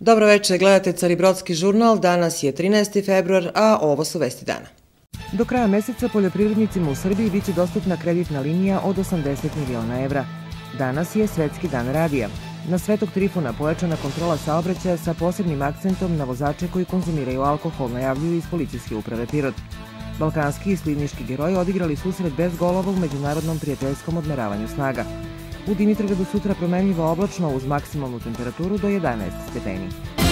Dobro večer, gledate Caribrodski žurnal, danas je 13. februar, a ovo su vesti dana. Do kraja meseca poljoprivrednicima u Srbiji biće dostupna kreditna linija od 80 miliona evra. Danas je Svetski dan radija. Na Svetog Trifuna pojačana kontrola saobraćaja sa posebnim akcentom na vozače koji konzumiraju alkohol, najavljuju iz Policijske uprave Pirot. Balkanski i slivnički heroji odigrali susret bez golova u međunarodnom prijateljskom odmeravanju snaga. U Dimitrovgradu sutra promenljivo oblačno uz maksimalnu temperaturu do 11 stepeni.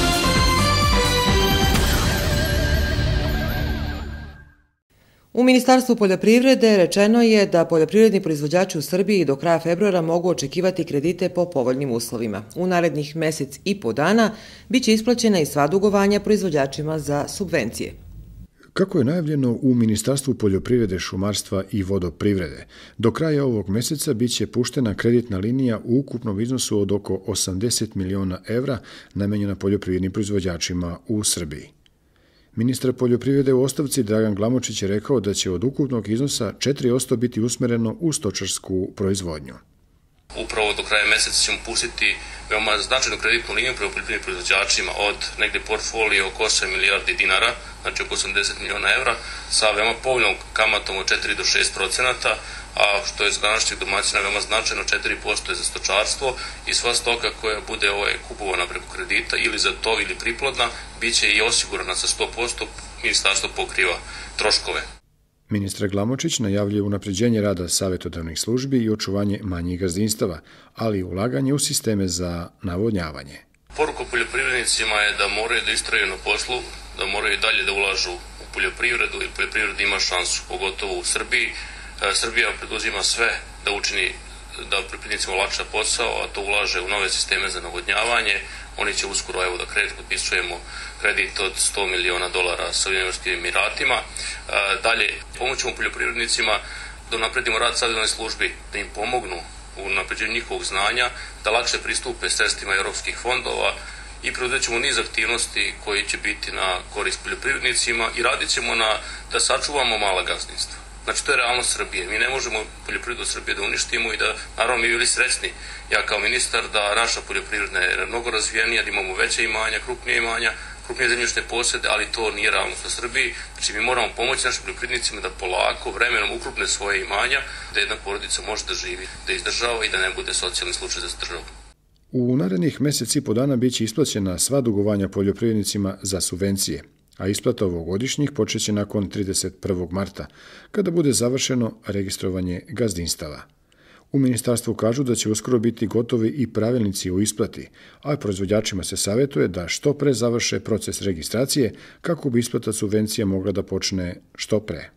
U Ministarstvu poljoprivrede rečeno je da poljoprivredni proizvođači u Srbiji do kraja februara mogu očekivati kredite po povoljnim uslovima. U narednih mesec i po dana biće isplaćena i sva dugovanja proizvođačima za subvencije. Kako je najavljeno u Ministarstvu poljoprivrede, šumarstva i vodoprivrede, do kraja ovog meseca biće puštena kreditna linija u ukupnom iznosu od oko 80 miliona evra namenjena poljoprivrednim proizvođačima u Srbiji. Ministar poljoprivrede u ostavci Dragan Glamočić je rekao da će od ukupnog iznosa 4% biti usmereno u stočarsku proizvodnju. Upravo do kraja meseca ćemo pustiti veoma značajnu kreditnu liniju prema poljoprivrednim proizvođačima od negde portfolio oko 8 milijardi dinara, znači oko 80 miliona evra, sa veoma povoljnom kamatom od 4 do 6%, a što je za današnjeg domaćina veoma značajno, 4% je za stočarstvo i sva stoka koja bude kupovana preko kredita ili za tov ili priplodna, bit će i osigurana sa 100%, ministarstvo pokriva troškove. Ministar Glamočić najavljuje unapređenje rada savjetodavnih službi i očuvanje manjih gazdinstava, ali i ulaganje u sisteme za navodnjavanje. Poruka poljoprivrednicima je da moraju da istraju na poslu, da moraju i dalje da ulažu u poljoprivredu i poljoprivreda ima šansu, pogotovo u Srbiji. Srbija preduzima sve da učini da poljoprivrednicima olakša posao, a to ulaže u nove sisteme za navodnjavanje. Oni će uskoro, evo da potpisujemo kredit od $100 miliona sa Ujedinjenim Emiratima. Dalje, pomoćemo poljoprivrednicima da napredimo rad savjetodavne službi, da im pomognu u napređenju njihovog znanja, da lakše pristupe sredstvima europskih fondova i preuzet niz aktivnosti koji će biti na korist poljoprivrednicima i radit ćemo da sačuvamo mala gazdinstva. Znači, to je realnost Srbije. Mi ne možemo poljoprivredu Srbije da uništimo i da, naravno, mi bili srećni, ja kao ministar, da naša poljoprivredna je mnogo razvijenija, da imamo veće imanja, krupnije zemljišne posede, ali to nije realnost u Srbiji. Znači, mi moramo pomoći našim poljoprivrednicima da polako, vremenom ukrupne svoje imanja, da jedna porodica može da živi, da izdržava i da ne bude socijalni slučaj za državu. U narednih mesec i po dana biće isplaćena sva dugovanja poljoprivrednicima za subvencije, a isplata ovogodišnjih počeće nakon 31. marta, kada bude završeno registrovanje gazdinstava. U ministarstvu kažu da će uskoro biti gotovi i pravilnici o isplati, a proizvođačima se savjetuje da što pre završe proces registracije kako bi isplata subvencija mogla da počne što pre.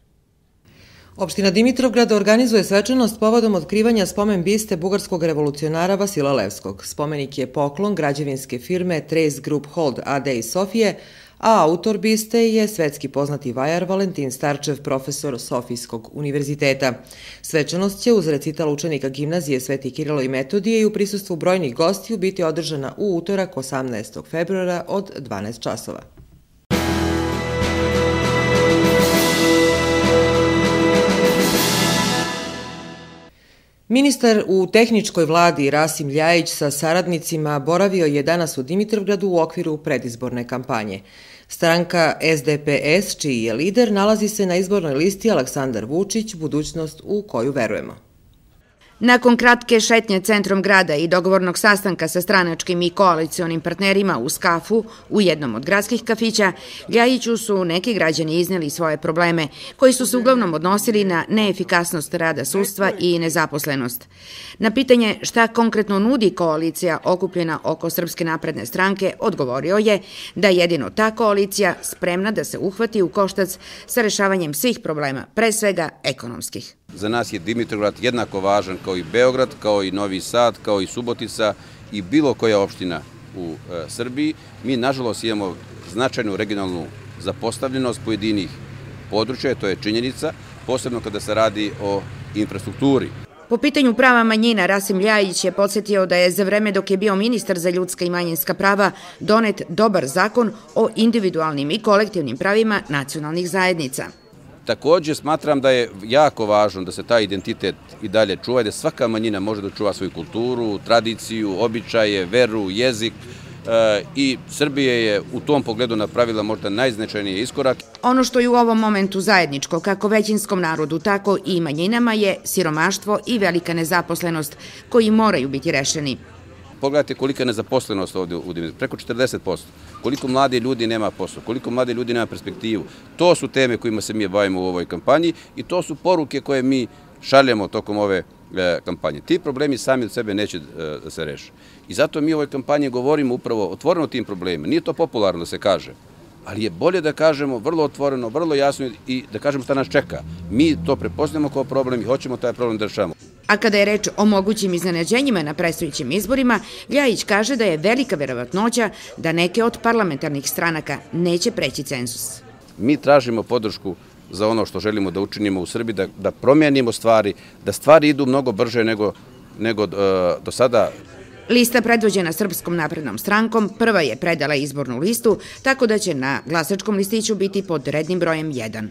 Opština Dimitrovgrad organizuje svečanost povodom otkrivanja spomen biste bugarskog revolucionara Vasila Levskog. Spomenik je poklon građevinske firme Trace Group Hold AD iz Sofije, a autor biste je svetski poznati vajar Valentin Starčev, profesor Sofijskog univerziteta. Svečanost će uz recital učenika gimnazije Sveti Kirilo i Metodije i u prisustvu brojnih gostiju biti održana u utorak 18. februara od 12 časova. Ministar u tehničkoj vladi Rasim Ljajić sa saradnicima boravio je danas u Dimitrovgradu u okviru predizborne kampanje. Stranka SDPS, čiji je lider, nalazi se na izbornoj listi Aleksandar Vučić, budućnost u koju verujemo. Nakon kratke šetnje centrom grada i dogovornog sastanka sa stranačkim i koalicionim partnerima u Skafu, u jednom od gradskih kafića, Ljajiću su neki građani izneli svoje probleme, koji su se uglavnom odnosili na neefikasnost rada sudstva i nezaposlenost. Na pitanje šta konkretno nudi koalicija okupljena oko Srpske napredne stranke, odgovorio je da jedino ta koalicija spremna da se uhvati u koštac sa rešavanjem svih problema, pre svega ekonomskih. Za nas je Dimitrovgrad jednako važan kao i Beograd, kao i Novi Sad, kao i Subotica i bilo koja opština u Srbiji. Mi, nažalost, imamo značajnu regionalnu zapostavljenost pojedinih područja, to je činjenica, posebno kada se radi o infrastrukturi. Po pitanju prava manjina, Rasim Ljajić je podsjetio da je za vreme dok je bio ministar za ljudska i manjinska prava donet dobar zakon o individualnim i kolektivnim pravima nacionalnih zajednica. Također smatram da je jako važno da se taj identitet i dalje čuva, da svaka manjina može da čuva svoju kulturu, tradiciju, običaje, veru, jezik, i Srbija je u tom pogledu napravila možda najznačajniji iskorak. Ono što je u ovom momentu zajedničko, kako većinskom narodu, tako i manjinama, je siromaštvo i velika nezaposlenost, koji moraju biti rešeni. Pogledajte kolika je nezaposlenost ovdje u Dimitrovgradu, preko 40%. Koliko mladi ljudi nema posao, koliko mladi ljudi nema perspektivu. To su teme kojima se mi bavimo u ovoj kampanji i to su poruke koje mi šaljemo tokom ove kampanje. Ti problemi sami od sebe neće da se reše. I zato mi u ovoj kampanji govorimo upravo otvoreno o tim problemima. Nije to popularno da se kaže, ali je bolje da kažemo vrlo otvoreno, vrlo jasno i da kažemo šta nas čeka. Mi to prepoznajemo kao problem i hoćemo taj problem da rešavamo. A kada je reč o mogućim iznenađenjima na predstojećim izborima, Ljajić kaže da je velika verovatnoća da neke od parlamentarnih stranaka neće preći cenzus. Mi tražimo podršku za ono što želimo da učinimo u Srbiji, da promijenimo stvari, da stvari idu mnogo brže nego do sada. Lista predvođena Srpskom naprednom strankom prva je predala izbornu listu, tako da će na glasačkom listiću biti pod rednim brojem 1.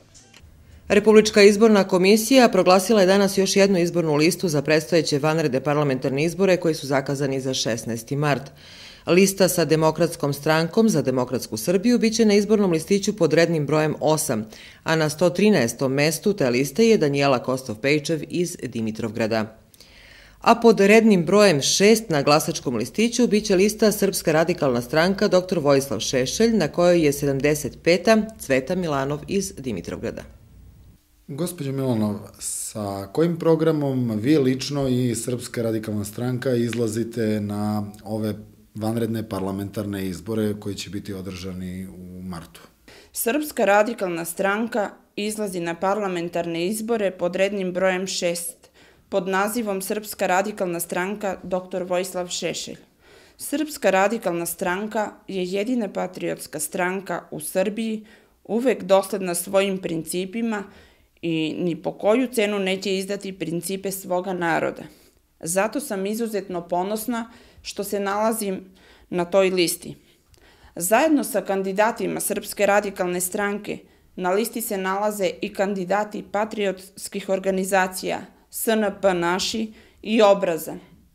Republička izborna komisija proglasila je danas još jednu izbornu listu za predstojeće vanredne parlamentarne izbore koji su zakazani za 16. mart. Lista sa Demokratskom strankom za demokratsku Srbiju biće na izbornom listiću pod rednim brojem 8, a na 113. mestu te liste je Danijela Kostov-Pejčev iz Dimitrovgrada. A pod rednim brojem 6 na glasačkom listiću biće lista Srpska radikalna stranka dr. Vojislav Šešelj, na kojoj je 75. Cveta Milanov iz Dimitrovgrada. Gospođo Milanov, sa kojim programom vi lično i Srpska radikalna stranka izlazite na ove vanredne parlamentarne izbore koji će biti održani u martu? Srpska radikalna stranka izlazi na parlamentarne izbore pod rednim brojem 6, pod nazivom Srpska radikalna stranka dr. Vojislav Šešelj. Srpska radikalna stranka je jedina patriotska stranka u Srbiji, uvek dosledna svojim principima i ni po koju cenu neće izdati principe svoga naroda. Zato sam izuzetno ponosna što se nalazim na toj listi. Zajedno sa kandidatima Srpske radikalne stranke na listi se nalaze i kandidati patriotskih organizacija SNP Naši i Obraza.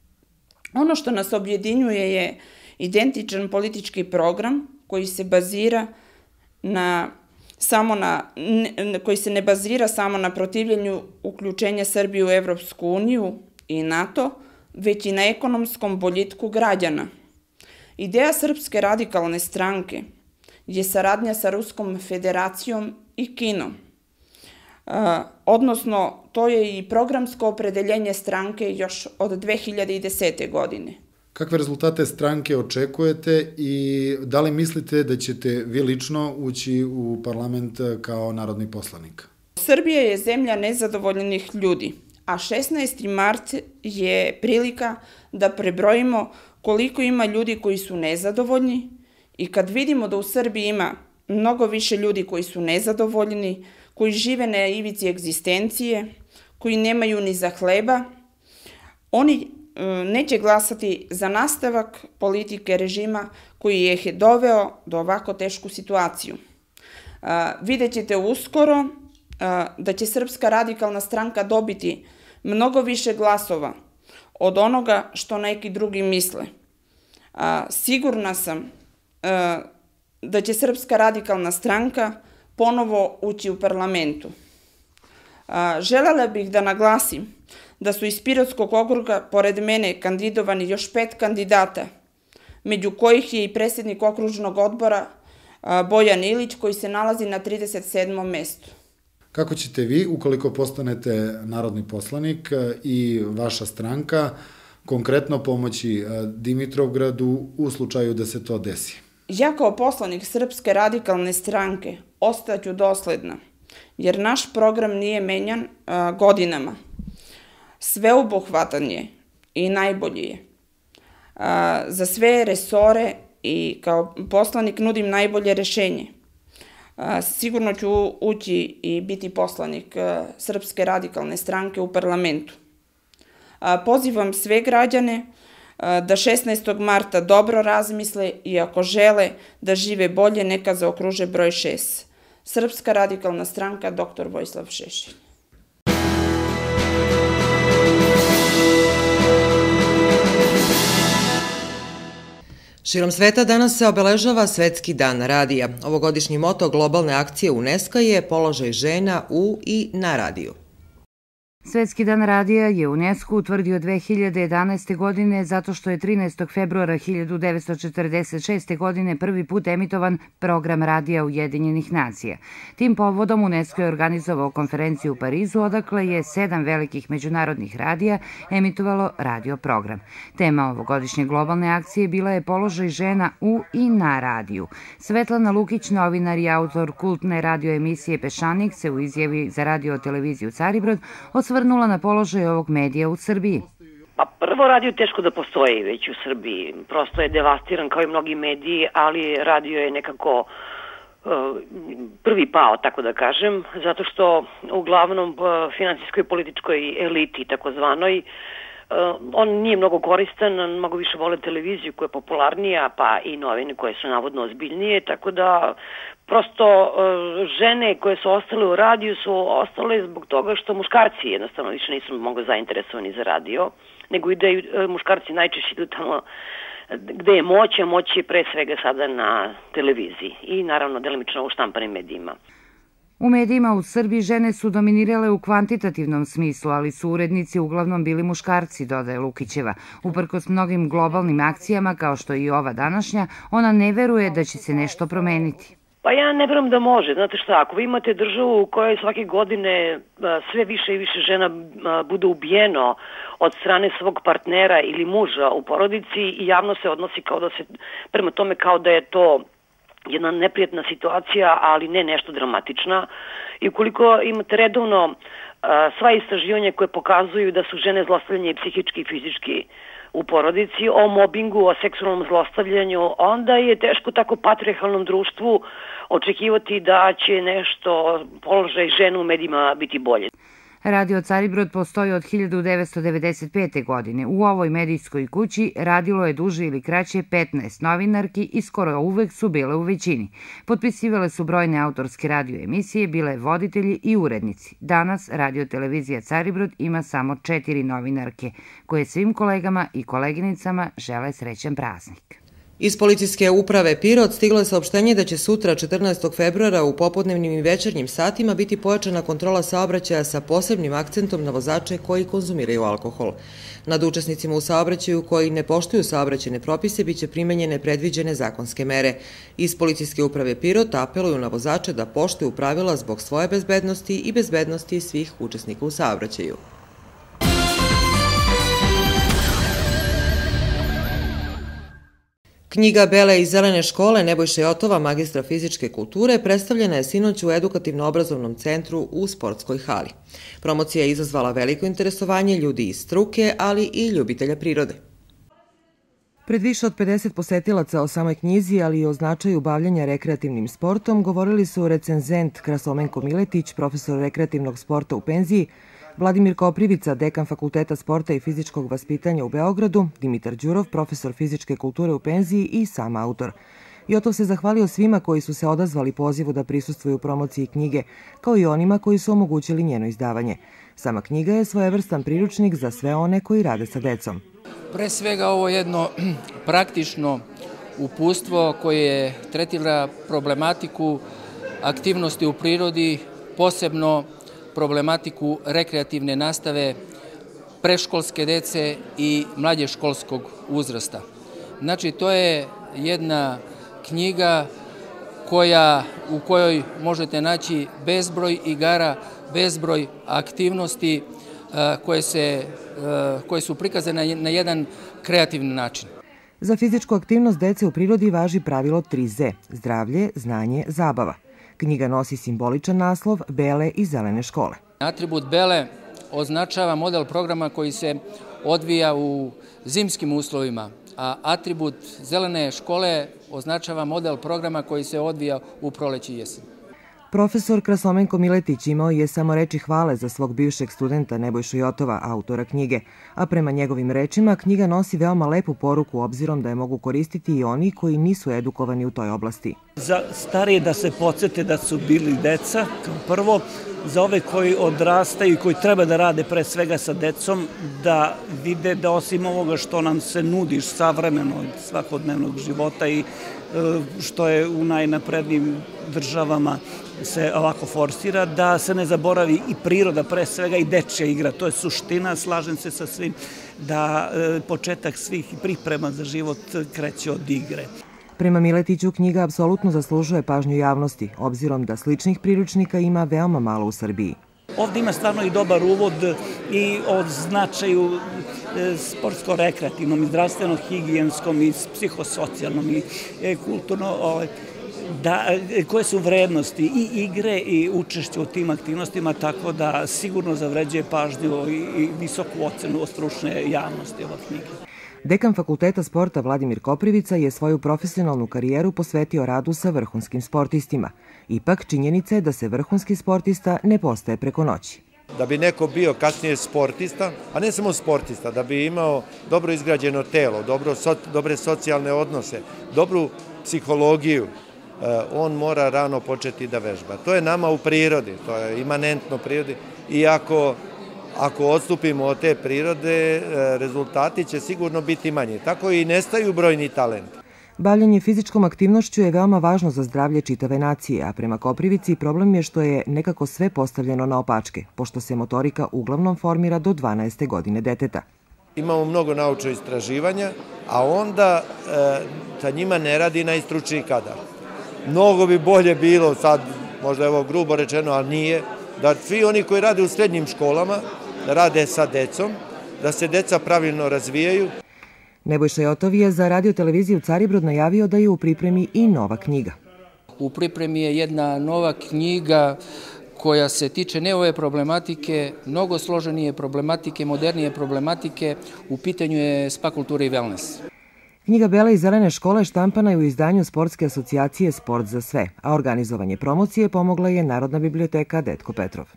Ono što nas objedinjuje je identičan politički program koji se bazira koji se ne bazira samo na protivljenju uključenja Srbije u Evropsku uniju i NATO, već i na ekonomskom boljitku građana. Ideja Srpske radikalne stranke je saradnja sa Ruskom federacijom i Kinom. Odnosno, to je i programsko opredeljenje stranke još od 2010. godine. Kakve rezultate stranke očekujete i da li mislite da ćete vi lično ući u parlament kao narodni poslanik? Srbija je zemlja nezadovoljnih ljudi, a 16. mart je prilika da prebrojimo koliko ima ljudi koji su nezadovoljni i kad vidimo da u Srbiji ima mnogo više ljudi koji su nezadovoljni, koji žive na ivici egzistencije, koji nemaju ni za hleba, oni neće glasati za nastavak politike režima koji je doveo do ovako tešku situaciju. Vidjet ćete uskoro da će Srpska radikalna stranka dobiti mnogo više glasova od onoga što neki drugi misle. Sigurna sam da će Srpska radikalna stranka ponovo ući u parlamentu. Želela bih da naglasim da su iz Pirotskog okruga pored mene kandidovani još 5 kandidata, među kojih je i predsjednik okružnog odbora Bojan Ilić koji se nalazi na 37. mestu. Kako ćete vi, ukoliko postanete narodni poslanik i vaša stranka, konkretno pomoći Dimitrovgradu u slučaju da se to desi? Ja kao poslanik Srpske radikalne stranke ostaću dosledna, jer naš program nije menjan godinama. Sveobuhvatan je i najbolji je. Za sve resore i kao poslanik nudim najbolje rešenje. Sigurno ću ući i biti poslanik Srpske radikalne stranke u parlamentu. Pozivam sve građane da 16. marta dobro razmisle i ako žele da žive bolje, neka zaokruže broj 6. Srpska radikalna stranka dr. Vojislav Šešelj. Širom sveta danas se obeležava Svetski dan radija. Ovogodišnji moto globalne akcije UNESCO je položaj žena u i na radiju. Svetski dan radija je UNESCO utvrdio 2011. godine zato što je 13. februara 1946. godine prvi put emitovan program radija Ujedinjenih nacija. Tim povodom UNESCO je organizovao konferenciju u Parizu, odakle je 7 velikih međunarodnih radija emitovalo radio program. Tema ovogodišnje globalne akcije bila je položaj žena u i na radiju. Svetlana Lukić, novinar i autor kultne radio emisije Peščanik, se u izjavi za radio televiziju Caribrod osvrnula na položaj ovog medija u Srbiji. Pa prvo, radio teško da postoji već u Srbiji. Prosto je devastiran kao i mnogi mediji, ali radio je nekako prvi pao, tako da kažem, zato što uglavnom finansijskoj i političkoj eliti, takozvanoj, on nije mnogo koristan, mnogo više vole televiziju koja je popularnija, pa i novine koje su navodno ozbiljnije, tako da prosto žene koje su ostale u radiju su ostale zbog toga što muškarci jednostavno više nisu mnogo zainteresovani za radio, nego i da muškarci najčešće idu tamo gde je moć, a moć je pre svega sada na televiziji i naravno delimično u štampanim medijima. U medijima u Srbiji žene su dominirale u kvantitativnom smislu, ali su urednici uglavnom bili muškarci, dodaje Lukićeva. Uprkos mnogim globalnim akcijama, kao što je i ova današnja, ona ne veruje da će se nešto promeniti. Pa ja ne verujem da može. Znate šta, ako vi imate državu u kojoj svake godine sve više i više žena bude ubijeno od strane svog partnera ili muža u porodici i javno se odnosi kao da se prema tome kao da je to jedna neprijatna situacija, ali ne nešto dramatična. I ukoliko imate redovno sva istraživanja koje pokazuju da su žene zlostavljanje psihički i fizički u porodici, o mobingu, o seksualnom zlostavljanju, onda je teško tako patrijarhalnom društvu očekivati da će nešto položaj žena u medijima biti bolje. Radio Caribrod postoji od 1995. godine. U ovoj medijskoj kući radilo je duže ili kraće 15 novinarki i skoro uvek su bile u većini. Potpisivale su brojne autorske radio emisije, bile voditelji i urednici. Danas Radio televizija Caribrod ima samo 4 novinarke, koje svim kolegama i koleginicama žele srećan praznik. Iz policijske uprave Pirot stiglo je saopštenje da će sutra, 14. februara, u popodnevnim i večernjim satima biti pojačana kontrola saobraćaja sa posebnim akcentom na vozače koji konzumiraju alkohol. Nad učesnicima u saobraćaju koji ne poštuju saobraćajne propise biće primenjene predviđene zakonske mere. Iz policijske uprave Pirot apeluju na vozače da poštuju pravila zbog svoje bezbednosti i bezbednosti svih učesnika u saobraćaju. Knjiga Bele i zelene škole Nebojše Jotova, magistra fizičke kulture, predstavljena je sinoć u edukativno-obrazovnom centru u sportskoj hali. Promocija je izazvala veliko interesovanje ljudi iz struke, ali i ljubitelja prirode. Pred više od 50 posetilaca o samoj knjizi, ali i o značaju bavljanja rekreativnim sportom, govorili su recenzent Krasomenko Miletić, profesor rekreativnog sporta u penziji, Vladimir Koprivica, dekan Fakulteta sporta i fizičkog vaspitanja u Beogradu, Dimitar Đurov, profesor fizičke kulture u penziji i sam autor. Jotov se zahvalio svima koji su se odazvali pozivu da prisustvuju promociji knjige, kao i onima koji su omogućili njeno izdavanje. Sama knjiga je svojevrstan priručnik za sve one koji rade sa decom. Pre svega ovo je jedno praktično uputstvo koje tretira problematiku aktivnosti u prirodi, posebno problematiku rekreativne nastave preškolske dece i mlađe školskog uzrasta. Znači, to je jedna knjiga u kojoj možete naći bezbroj igara, bezbroj aktivnosti koje su prikazane na jedan kreativni način. Za fizičku aktivnost dece u prirodi važi pravilo 3Z – zdravlje, znanje, zabava. Knjiga nosi simboličan naslov Bele i zelene škole. Atribut Bele označava model programa koji se odvija u zimskim uslovima, a atribut zelene škole označava model programa koji se odvija u proleće i jesen. Profesor Krasomenko Miletić imao je samo reči hvale za svog bivšeg studenta Nebojšu Jotova, autora knjige, a prema njegovim rečima knjiga nosi veoma lepu poruku obzirom da je mogu koristiti i oni koji nisu edukovani u toj oblasti. Za starije da se podsjete da su bili deca, kao prvo, za ove koji odrastaju i koji treba da rade pre svega sa decom, da vide da osim ovoga što nam se nudi savremeno od svakodnevnog života i što je u najnaprednijim državama se ovako forsira, da se ne zaboravi i priroda, pre svega i dečja igra. To je suština, slažem se sa svim, da početak svih priprema za život kreće od igre. Prema Miletiću, knjiga apsolutno zaslužuje pažnju javnosti, obzirom da sličnih priručnika ima veoma malo u Srbiji. Ovdje ima stvarno i dobar uvod i o značaju sportsko-rekreativnom i zdravstveno-higijenskom i psihosocijalnom i kulturno, koje su vrednosti i igre i učešće u tim aktivnostima, tako da sigurno zavređuje pažnju i visoku ocenu od stručne javnosti ova knjiga. Dekan Fakulteta sporta Vladimir Koprivica je svoju profesionalnu karijeru posvetio radu sa vrhunskim sportistima. Ipak, činjenica je da se vrhunski sportista ne postaje preko noći. Da bi neko bio kasnije sportista, a ne samo sportista, da bi imao dobro izgrađeno telo, dobre socijalne odnose, dobru psihologiju, on mora rano početi da vežba. To je nama u prirodi, to je imanentno prirodi i ako odstupimo od te prirode, rezultati će sigurno biti manji. Tako i nestaju brojni talenti. Bavljanje fizičkom aktivnošću je veoma važno za zdravlje čitave nacije, a prema Koprivici problem je što je nekako sve postavljeno na opačke, pošto se motorika uglavnom formira do 12. godine deteta. Imamo mnogo naučnih istraživanja, a onda sa njima ne radi najstručniji kadar. Mnogo bi bolje bilo, sad možda je ovo grubo rečeno, ali nije, da svi oni koji rade u srednjim školama rade sa decom, da se deca pravilno razvijaju. Nebojša Jotov je za radio-televiziju Caribrod najavio da je u pripremi i nova knjiga. U pripremi je jedna nova knjiga koja se tiče ne ove problematike, mnogo složenije problematike, modernije problematike, u pitanju je spa kultura i wellness. Knjiga Bele i zelene škole štampana je u izdanju Sportske asocijacije Sport za sve, a organizovanje promocije pomogla je Narodna biblioteka Detko Petrov.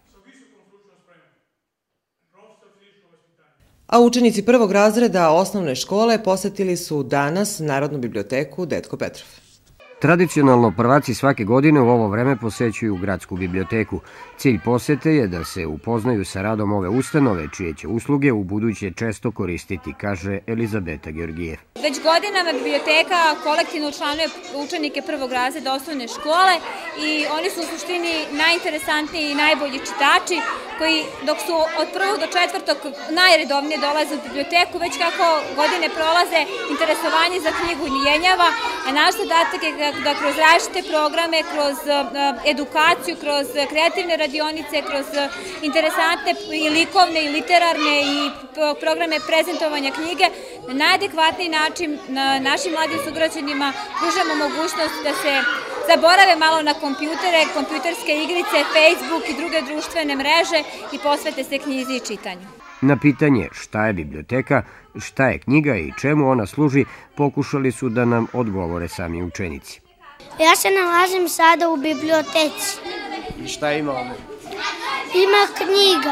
A učenici prvog razreda osnovne škole posetili su danas Narodnu biblioteku Detko Petrov. Tradicionalno prvaci svake godine u ovo vreme posećuju gradsku biblioteku. Cilj posete je da se upoznaju sa radom ove ustanove, čije će usluge u buduće često koristiti, kaže Elizabeta Georgijev. Već godinama biblioteka kolektivno učlanjuje učenike prvog razreda osnovne škole i oni su u suštini najinteresantniji i najbolji čitači koji dok su od prvog do četvrtog najredovnije dolaze u biblioteku, već kako godine prolaze interesovanje za knjigu jenjava, a naš zadatak je da kroz različite programe, kroz edukaciju, kroz kreativne radionice, kroz interesantne i likovne i literarne i programe prezentovanja knjige, na najadekvatniji način našim mladim sugrađanima pružamo mogućnost da se zaborave malo na kompjutere, kompjuterske igrice, Facebook i druge društvene mreže i posvete se knjizi i čitanju. Na pitanje šta je biblioteka, šta je knjiga i čemu ona služi, pokušali su da nam odgovore sami učenici. Ja se nalazim sada u biblioteci. I šta ima ovdje? Ima knjiga.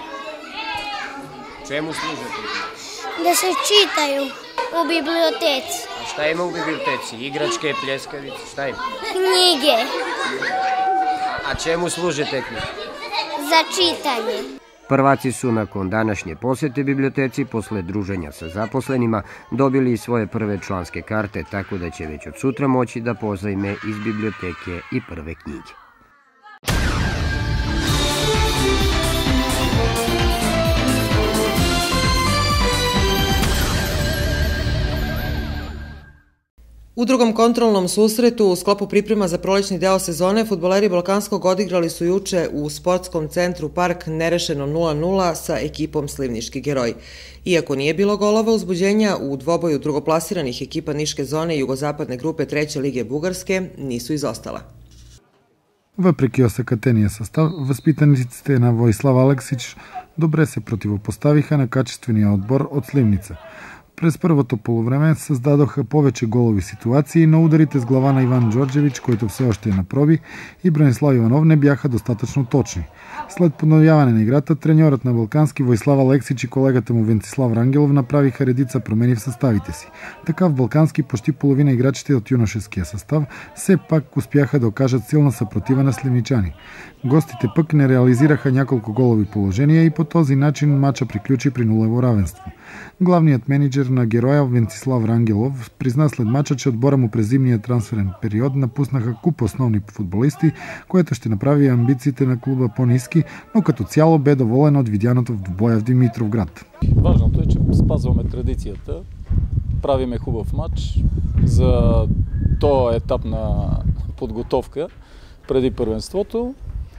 Čemu služe knjiga? Da se čitaju u biblioteci. A šta ima u biblioteci? Igračke, pljeskavice, šta ima? Knjige. A čemu služe te knjige? Za čitanje. Prvaci su nakon današnje posete biblioteci posle druženja sa zaposlenima dobili svoje prve članske karte, tako da će već od sutra moći da pozajme iz biblioteke i prve knjige. U drugom kontrolnom susretu u sklopu priprema za prolećni deo sezone fudbaleri Balkanskog odigrali su juče u sportskom centru Park nerešeno 0:0 sa ekipom Slivnički Geroji. Iako nije bilo golova uzbuđenja, u dvoboju drugoplasiranih ekipa Niške zone i jugozapadne grupe 3. lige Bugarske nisu izostala. Въпреки осакатения състав, възпитаниците на Воислав Алексич добре се противопоставиха на качествения отбор от Сливница. През првото полувреме създадоха повече голови ситуации, но ударите с глава на Иван Джорджевич, който все още е на проби, и Бранислав Иванов не бяха достатъчно точни. След подновяване на играта, треньорът на Балкански Воислав Алексич и колегата му Венцислав Рангелов направиха редица промени в съставите си. Така в Балкански почти половина играчите от юношеския състав все пак успяха да окажат силна съпротива на сливничани. Гостите пък не реализираха няколко голови положения и по този начин матча приключи при нулево равенство. Главният менеджер на героя Венцислав Рангелов призна след матча, че отбора му през зимния трансферен период напуснаха куп основни футболисти, което ще направи амбициите на клуба по-ниски, но като цяло бе доволен от видяното в двубоя в Димитровград. Важното е, че спазваме традицията, правиме хубав матч за този етап на подготовка преди първенството.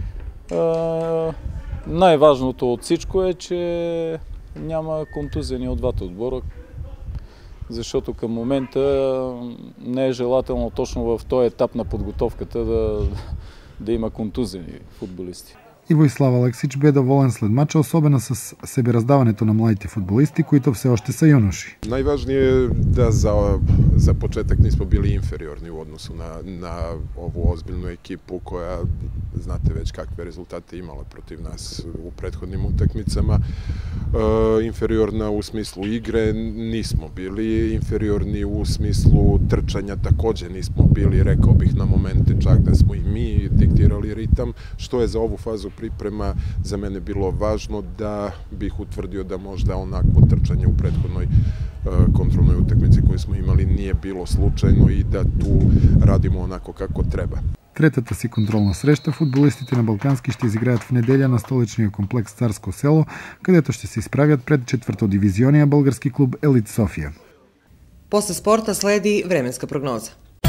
Най-важното от всичко е, че няма контузени от двата отбора, защото към момента не е желателно точно в този етап на подготовката да има контузени футболисти. И Воислав Алексич бе доволен след мача, особено с себераздаването на младите футболисти, които все още са юноши. Najvažnije je da za početak nismo bili inferiorni u odnosu na ovu ozbiljnu ekipu koja, znate već kakve rezultate imala protiv nas u prethodnim utakmicama. Inferiorna u smislu igre nismo bili, inferiorni u smislu trčanja takođe nismo bili, rekao bih na momente čak da smo i mi diktirali ritam, što je za ovu fazu priprema za mene bilo važno da bih utvrdio da možda onakvo trčanje u prethodnoj kontrolnoj utakmici koju smo imali nije bilo slučajno и да tu radimo onako kako treba. Третата си контролна среща футболистите на Балкански ще изиграят в неделя на столичния комплекс Царско село, където ще се изправят пред четвъртодивизионния български клуб Елит София. После спорта следи временска прогноза.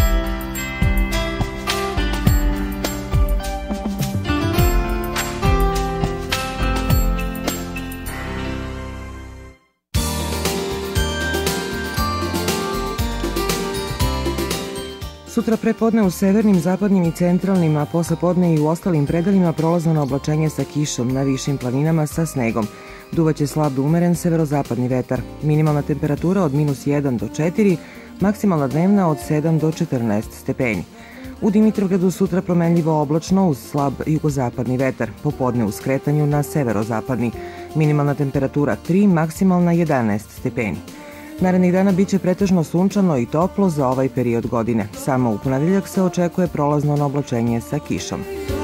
Sutra prepodne u severnim, zapadnim i centralnim, a posle podne i u ostalim predelima prolazno oblačenje sa kišom, na višim planinama sa snegom. Duvaće slab do umeren severozapadni vetar. Minimalna temperatura od -1 do 4, maksimalna dnevna od 7 do 14 stepeni. U Dimitrovgradu sutra promenljivo oblačno uz slab jugozapadni vetar, popodne u skretanju na severozapadni. Minimalna temperatura 3, maksimalna 11 stepeni. Narednih dana biće pretežno sunčano i toplo za ovaj period godine. Samo u ponedeljak se očekuje prolazno oblačenje sa kišom.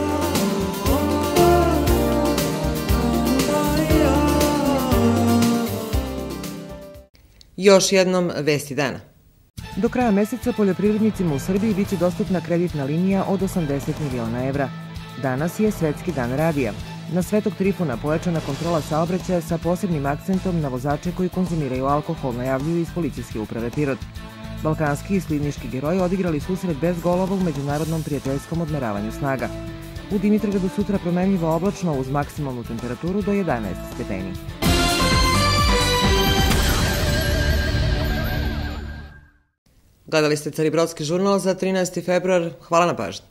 Još jednom vesti dana. Do kraja meseca poljoprivrednicima u Srbiji biće dostupna kreditna linija od 80 miliona evra. Danas je Svetski dan radija. Na Svetog Trifuna pojačana kontrola saobraćaja sa posebnim akcentom na vozače koji konzumiraju alkohol, najavljuju iz Policijske uprave Pirot. Balkanski i slivnički geroji odigrali susret bez golova u međunarodnom prijateljskom odmeravanju snaga. U Dimitrovgradu sutra promenljivo oblačno uz maksimalnu temperaturu do 11 stepeni. Gledali ste Caribrodski žurnal za 13. februar. Hvala na pažnji.